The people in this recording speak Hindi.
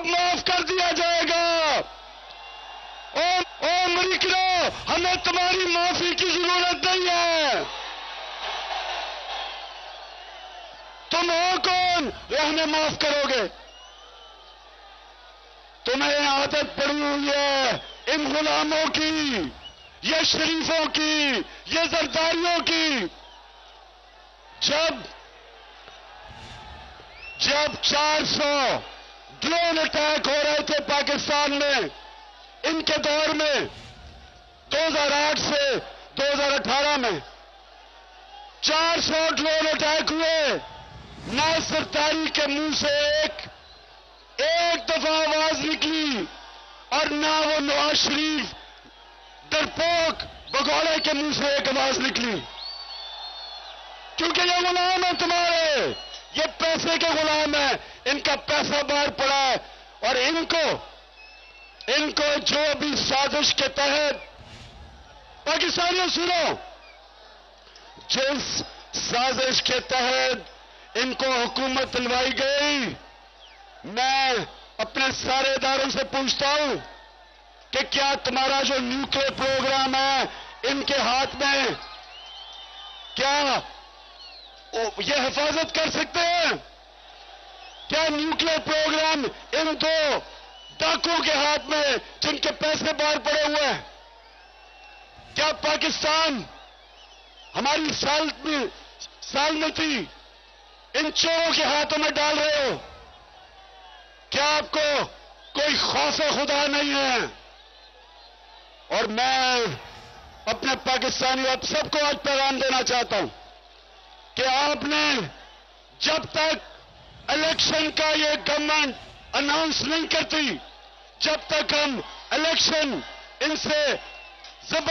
सब माफ कर दिया जाएगा। ओ अमेरिकनो, हमें तुम्हारी माफी की जरूरत नहीं है। तुम हो कौन जो हमें माफ करोगे? तुम्हें आदत पड़ी हुई है इन गुलामों की, ये शरीफों की, ये जरदारियों की। जब 400 ड्रोन अटैक हो रहे थे पाकिस्तान में, इनके दौर में 2008 से 2018 में 400 ड्रोन अटैक हुए। ना सरदारी के मुंह से एक दफा आवाज निकली और ना वो नवाज शरीफ डरपोक भगोड़े के मुंह से एक आवाज निकली, क्योंकि ये गुलाम है तुम्हारे, ये पैसे के गुलाम है। इनका पैसा बाहर पड़ा है और इनको जो भी साजिश के तहत, पाकिस्तानियों सुनो, जिस साजिश के तहत इनको हुकूमत दिलवाई गई, मैं अपने सारे इदारों से पूछता हूं कि क्या तुम्हारा जो न्यूक्लियर प्रोग्राम है इनके हाथ में, क्या ये हिफाजत कर सकते हैं? क्या न्यूक्लियर प्रोग्राम इन दो डाकुओं के हाथ में जिनके पैसे बाहर पड़े हुए हैं? क्या पाकिस्तान हमारी सालमती इन चोरों के हाथों में डाल रहे हो? क्या आपको कोई खौफ खुदा नहीं है? और मैं अपने पाकिस्तानी आप सबको आज पैगाम देना चाहता हूं कि आपने जब तक इलेक्शन का ये गवर्नमेंट अनाउंस नहीं करती, जब तक हम इलेक्शन इनसे